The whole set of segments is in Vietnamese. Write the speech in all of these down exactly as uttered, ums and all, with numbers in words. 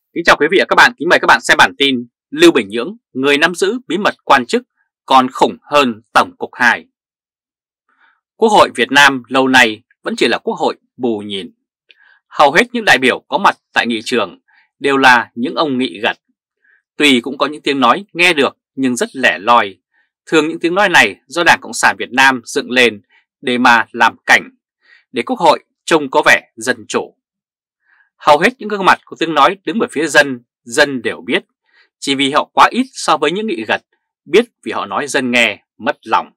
Kính chào quý vị và các bạn, kính mời các bạn xem bản tin Lưu Bình Nhưỡng, người nắm giữ bí mật quan chức còn khủng hơn Tổng cục hai. Quốc hội Việt Nam lâu nay vẫn chỉ là quốc hội bù nhìn. Hầu hết những đại biểu có mặt tại nghị trường đều là những ông nghị gật. Tuy cũng có những tiếng nói nghe được nhưng rất lẻ loi. Thường những tiếng nói này do Đảng Cộng sản Việt Nam dựng lên để mà làm cảnh, để quốc hội trông có vẻ dân chủ. Hầu hết những gương mặt có tiếng nói đứng về phía dân, dân đều biết, chỉ vì họ quá ít so với những nghị gật, biết vì họ nói dân nghe, mất lòng.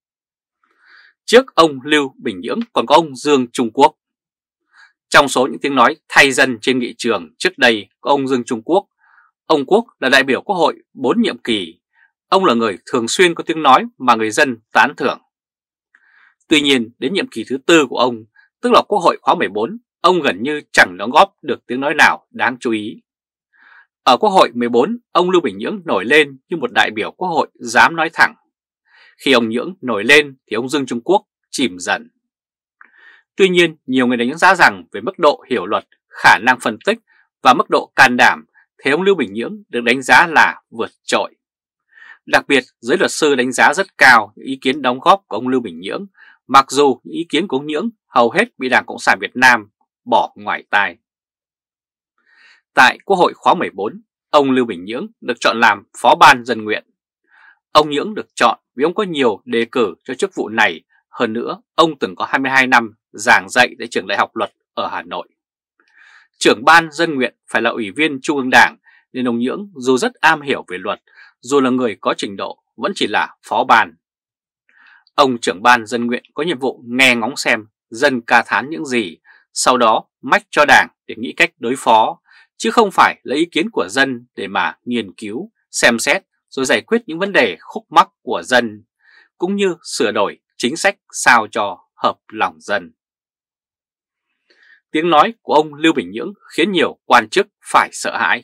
Trước ông Lưu Bình Nhưỡng còn có ông Dương Trung Quốc. Trong số những tiếng nói thay dân trên nghị trường trước đây có ông Dương Trung Quốc. Ông Quốc là đại biểu quốc hội bốn nhiệm kỳ. Ông là người thường xuyên có tiếng nói mà người dân tán thưởng. Tuy nhiên đến nhiệm kỳ thứ tư của ông, tức là quốc hội khóa mười bốn, ông gần như chẳng đóng góp được tiếng nói nào đáng chú ý. Ở quốc hội mười bốn, ông Lưu Bình Nhưỡng nổi lên như một đại biểu quốc hội dám nói thẳng. Khi ông Nhưỡng nổi lên thì ông Dương Trung Quốc chìm dần. Tuy nhiên, nhiều người đánh giá rằng về mức độ hiểu luật, khả năng phân tích và mức độ can đảm thì ông Lưu Bình Nhưỡng được đánh giá là vượt trội. Đặc biệt, giới luật sư đánh giá rất cao những ý kiến đóng góp của ông Lưu Bình Nhưỡng, mặc dù những ý kiến của ông Nhưỡng hầu hết bị Đảng Cộng sản Việt Nam bỏ ngoài tai. Tại Quốc hội khóa mười bốn, ông Lưu Bình Nhưỡng được chọn làm Phó ban Dân nguyện. Ông Nhưỡng được chọn vì ông có nhiều đề cử cho chức vụ này, hơn nữa ông từng có hai mươi hai năm giảng dạy tại trường đại học luật ở Hà Nội. Trưởng ban Dân nguyện phải là ủy viên Trung ương Đảng nên ông Nhưỡng dù rất am hiểu về luật, dù là người có trình độ vẫn chỉ là phó ban. Ông trưởng ban Dân nguyện có nhiệm vụ nghe ngóng xem dân ca thán những gì, sau đó mách cho Đảng để nghĩ cách đối phó, chứ không phải lấy ý kiến của dân để mà nghiên cứu, xem xét rồi giải quyết những vấn đề khúc mắc của dân, cũng như sửa đổi chính sách sao cho hợp lòng dân. Tiếng nói của ông Lưu Bình Nhưỡng khiến nhiều quan chức phải sợ hãi.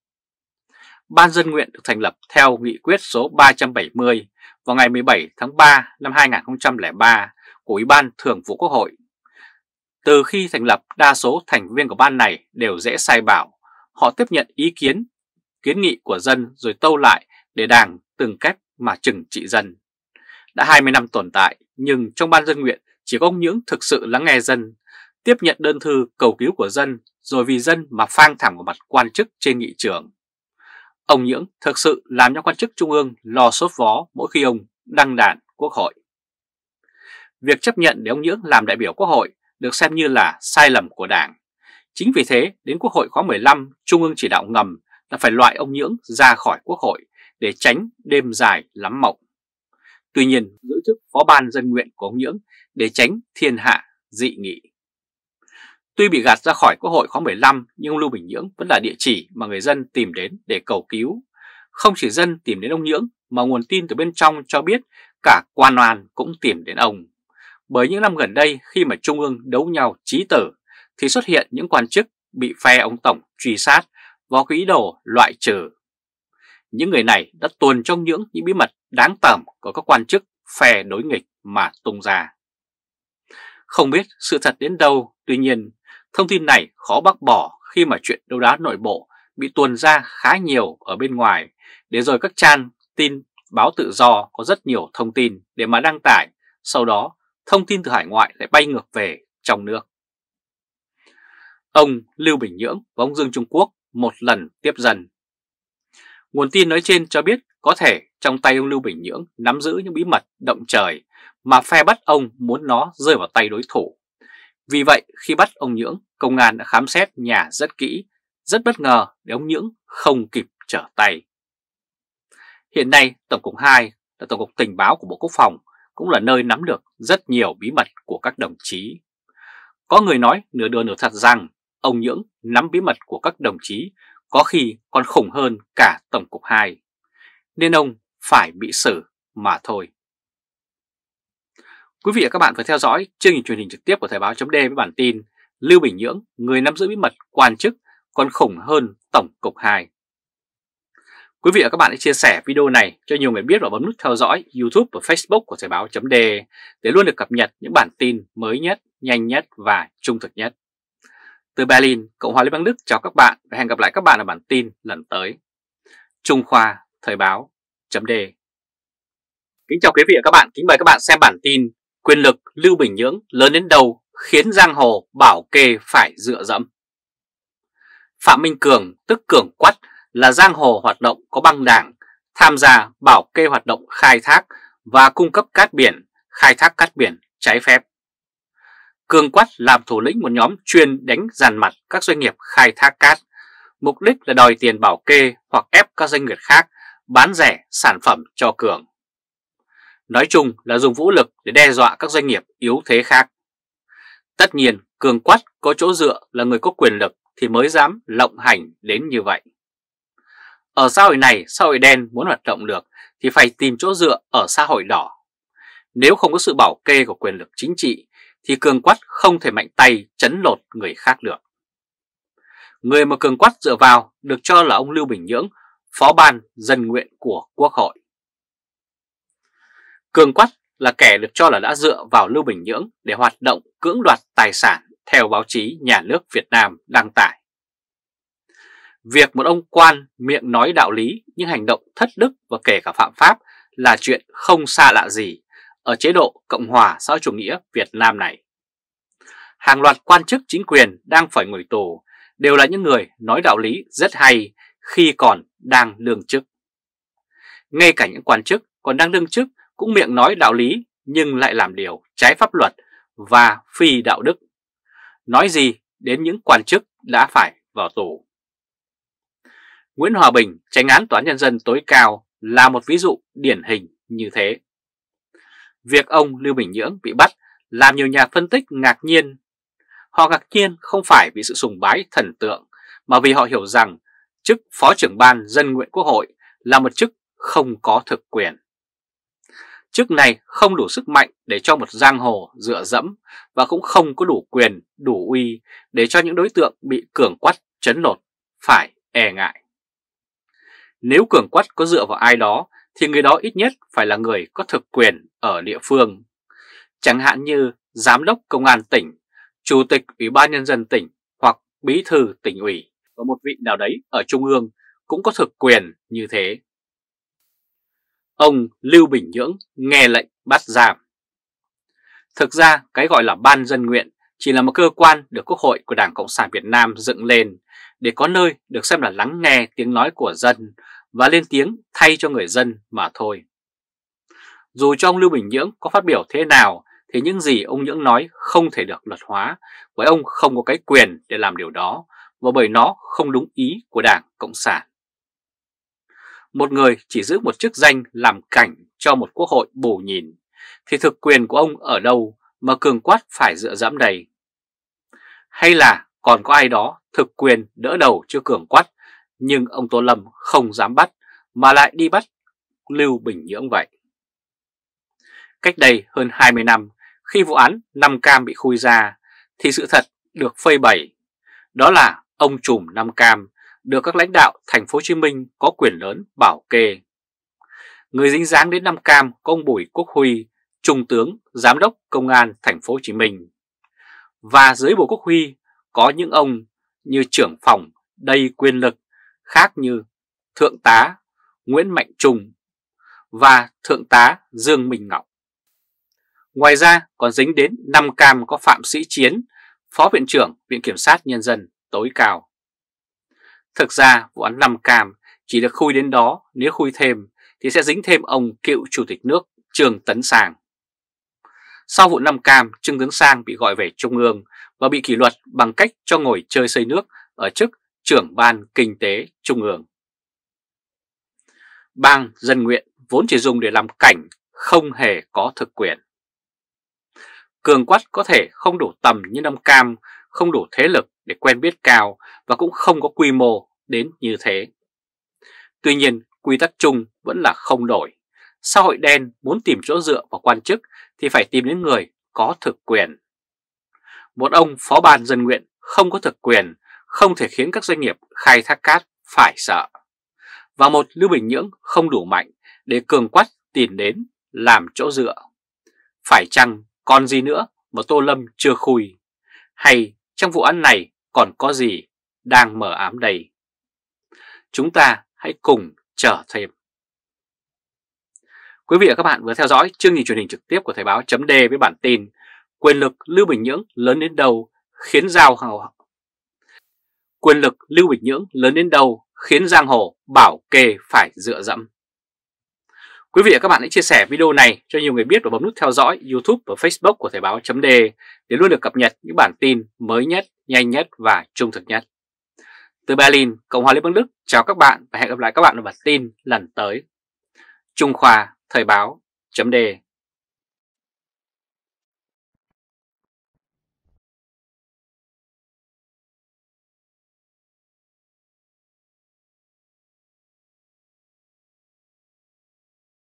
Ban Dân nguyện được thành lập theo nghị quyết số ba trăm bảy mươi vào ngày mười bảy tháng ba năm hai nghìn không trăm lẻ ba của Ủy ban Thường vụ Quốc hội. Từ khi thành lập, đa số thành viên của ban này đều dễ sai bảo. Họ tiếp nhận ý kiến, kiến nghị của dân rồi tâu lại để Đảng từng cách mà trừng trị dân. Đã hai mươi năm tồn tại, nhưng trong ban Dân nguyện chỉ có ông Nhưỡng thực sự lắng nghe dân, tiếp nhận đơn thư cầu cứu của dân, rồi vì dân mà phang thẳng vào mặt quan chức trên nghị trường. Ông Nhưỡng thực sự làm cho quan chức trung ương lo sốt vó mỗi khi ông đăng đàn quốc hội. Việc chấp nhận để ông Nhưỡng làm đại biểu quốc hội được xem như là sai lầm của Đảng. Chính vì thế, đến Quốc hội khóa mười lăm, Trung ương chỉ đạo ngầm là phải loại ông Nhưỡng ra khỏi Quốc hội để tránh đêm dài lắm mộng. Tuy nhiên, giữ chức Phó ban Dân nguyện của ông Nhưỡng để tránh thiên hạ dị nghị. Tuy bị gạt ra khỏi Quốc hội khóa mười lăm, nhưng ông Lưu Bình Nhưỡng vẫn là địa chỉ mà người dân tìm đến để cầu cứu. Không chỉ dân tìm đến ông Nhưỡng, mà nguồn tin từ bên trong cho biết cả quan oan cũng tìm đến ông. Bởi những năm gần đây, khi mà Trung ương đấu nhau chí tử, thì xuất hiện những quan chức bị phe ông Tổng truy sát và có ý đồ loại trừ. Những người này đã tuồn trong những những bí mật đáng tởm của các quan chức phe đối nghịch mà tung ra. Không biết sự thật đến đâu, tuy nhiên thông tin này khó bác bỏ khi mà chuyện đấu đá nội bộ bị tuồn ra khá nhiều ở bên ngoài, để rồi các trang tin báo tự do có rất nhiều thông tin để mà đăng tải, sau đó thông tin từ hải ngoại lại bay ngược về trong nước. Ông Lưu Bình Nhưỡng và ông Dương Trung Quốc một lần tiếp dân. Nguồn tin nói trên cho biết có thể trong tay ông Lưu Bình Nhưỡng nắm giữ những bí mật động trời mà phe bắt ông muốn nó rơi vào tay đối thủ. Vì vậy khi bắt ông Nhưỡng, công an đã khám xét nhà rất kỹ, rất bất ngờ để ông Nhưỡng không kịp trở tay. Hiện nay Tổng cục hai là Tổng cục Tình báo của Bộ Quốc phòng, cũng là nơi nắm được rất nhiều bí mật của các đồng chí. Có người nói nửa đùa nửa thật rằng ông Nhưỡng nắm bí mật của các đồng chí có khi còn khủng hơn cả Tổng cục hai, nên ông phải bị xử mà thôi. Quý vị và các bạn phải theo dõi chương trình truyền hình trực tiếp của Thời báo chấm D với bản tin Lưu Bình Nhưỡng, người nắm giữ bí mật quan chức còn khủng hơn Tổng cục hai. Quý vị và các bạn hãy chia sẻ video này cho nhiều người biết và bấm nút theo dõi YouTube và Facebook của Thời báo chấm D để luôn được cập nhật những bản tin mới nhất, nhanh nhất và trung thực nhất. Từ Berlin, Cộng hòa Liên bang Đức chào các bạn và hẹn gặp lại các bạn ở bản tin lần tới. Trung Khoa, Thời báo, chấm D. Kính chào quý vị và các bạn, kính mời các bạn xem bản tin quyền lực Lưu Bình Nhưỡng lớn đến đâu khiến giang hồ bảo kê phải dựa dẫm. Phạm Minh Cường tức Cường Quắt là giang hồ hoạt động có băng đảng, tham gia bảo kê hoạt động khai thác và cung cấp cát biển, khai thác cát biển trái phép. Cường Quắt làm thủ lĩnh một nhóm chuyên đánh dằn mặt các doanh nghiệp khai thác cát, mục đích là đòi tiền bảo kê hoặc ép các doanh nghiệp khác bán rẻ sản phẩm cho Cường. Nói chung là dùng vũ lực để đe dọa các doanh nghiệp yếu thế khác. Tất nhiên, Cường Quắt có chỗ dựa là người có quyền lực thì mới dám lộng hành đến như vậy. Ở xã hội này, xã hội đen muốn hoạt động được thì phải tìm chỗ dựa ở xã hội đỏ. Nếu không có sự bảo kê của quyền lực chính trị thì Cường Quắt không thể mạnh tay trấn lột người khác được. Người mà Cường Quắt dựa vào được cho là ông Lưu Bình Nhưỡng, phó ban dân nguyện của Quốc hội. Cường Quắt là kẻ được cho là đã dựa vào Lưu Bình Nhưỡng để hoạt động cưỡng đoạt tài sản theo báo chí nhà nước Việt Nam đăng tải. Việc một ông quan miệng nói đạo lý nhưng hành động thất đức và kể cả phạm pháp là chuyện không xa lạ gì ở chế độ Cộng hòa xã hội chủ nghĩa Việt Nam này. Hàng loạt quan chức chính quyền đang phải ngồi tù đều là những người nói đạo lý rất hay khi còn đang đương chức. Ngay cả những quan chức còn đang đương chức cũng miệng nói đạo lý nhưng lại làm điều trái pháp luật và phi đạo đức. Nói gì đến những quan chức đã phải vào tù. Nguyễn Hòa Bình, chánh án Tòa án Nhân dân tối cao là một ví dụ điển hình như thế. Việc ông Lưu Bình Nhưỡng bị bắt làm nhiều nhà phân tích ngạc nhiên. Họ ngạc nhiên không phải vì sự sùng bái thần tượng mà vì họ hiểu rằng chức Phó trưởng ban dân nguyện Quốc hội là một chức không có thực quyền. Chức này không đủ sức mạnh để cho một giang hồ dựa dẫm và cũng không có đủ quyền, đủ uy để cho những đối tượng bị Cường Quắt trấn lột phải e ngại. Nếu Cường Quắt có dựa vào ai đó thì người đó ít nhất phải là người có thực quyền ở địa phương. Chẳng hạn như Giám đốc Công an tỉnh, Chủ tịch Ủy ban Nhân dân tỉnh hoặc Bí thư tỉnh ủy và một vị nào đấy ở Trung ương cũng có thực quyền như thế. Ông Lưu Bình Nhưỡng nghe lệnh bắt giam. Thực ra cái gọi là Ban Dân Nguyện chỉ là một cơ quan được Quốc hội của Đảng Cộng sản Việt Nam dựng lên để có nơi được xem là lắng nghe tiếng nói của dân và lên tiếng thay cho người dân mà thôi. Dù cho ông Lưu Bình Nhưỡng có phát biểu thế nào thì những gì ông Nhưỡng nói không thể được luật hóa bởi ông không có cái quyền để làm điều đó và bởi nó không đúng ý của Đảng Cộng sản. Một người chỉ giữ một chức danh làm cảnh cho một quốc hội bù nhìn thì thực quyền của ông ở đâu mà Cường Quắt phải dựa dẫm đây? Hay là còn có ai đó thực quyền đỡ đầu cho Cường Quắt nhưng ông Tô Lâm không dám bắt mà lại đi bắt Lưu Bình Nhưỡng vậy? Cách đây hơn hai mươi năm khi vụ án Nam Cam bị khui ra thì sự thật được phơi bày. Đó là ông trùm Nam Cam được các lãnh đạo thành phố Hồ Chí Minh có quyền lớn bảo kê. Người dính dáng đến Nam Cam có ông Bùi Quốc Huy, Trung tướng Giám đốc Công an thành phố Hồ Chí Minh. Và dưới Bùi Quốc Huy có những ông như trưởng phòng đầy quyền lực khác như Thượng tá Nguyễn Mạnh Trung và Thượng tá Dương Minh Ngọc. Ngoài ra còn dính đến Nam Cam có Phạm Sĩ Chiến, Phó Viện trưởng Viện Kiểm sát Nhân dân tối cao. Thực ra vụ án Nam Cam chỉ được khui đến đó, nếu khui thêm thì sẽ dính thêm ông cựu Chủ tịch nước Trương Tấn Sang. Sau vụ Nam Cam, Trương Tấn Sang bị gọi về Trung ương và bị kỷ luật bằng cách cho ngồi chơi xây nước ở chức trưởng ban kinh tế Trung ương. Ban Dân Nguyện vốn chỉ dùng để làm cảnh, không hề có thực quyền. Cường Quắt có thể không đủ tầm như Nam Cam, không đủ thế lực để quen biết cao và cũng không có quy mô đến như thế. Tuy nhiên, quy tắc chung vẫn là không đổi. Xã hội đen muốn tìm chỗ dựa vào quan chức thì phải tìm đến người có thực quyền. Một ông phó ban dân nguyện không có thực quyền không thể khiến các doanh nghiệp khai thác cát phải sợ. Và một Lưu Bình Nhưỡng không đủ mạnh để Cường Quắt tìm đến làm chỗ dựa. Phải chăng còn gì nữa mà Tô Lâm chưa khui? Hay trong vụ án này còn có gì đang mờ ám đây? Chúng ta hãy cùng chờ thêm. Quý vị và các bạn vừa theo dõi chương trình truyền hình trực tiếp của Thời báo chấm D với bản tin Quyền lực Lưu Bình Nhưỡng lớn đến đâu khiến giao hồ Quyền lực Lưu Bình Nhưỡng lớn đến đâu khiến giang hồ bảo kê phải dựa dẫm. Quý vị và các bạn hãy chia sẻ video này cho nhiều người biết và bấm nút theo dõi YouTube và Facebook của Thời báo chấm D để luôn được cập nhật những bản tin mới nhất, nhanh nhất và trung thực nhất. Từ Berlin, Cộng hòa Liên bang Đức, chào các bạn và hẹn gặp lại các bạn ở bản tin lần tới. Trung Khoa Thời báo chấm D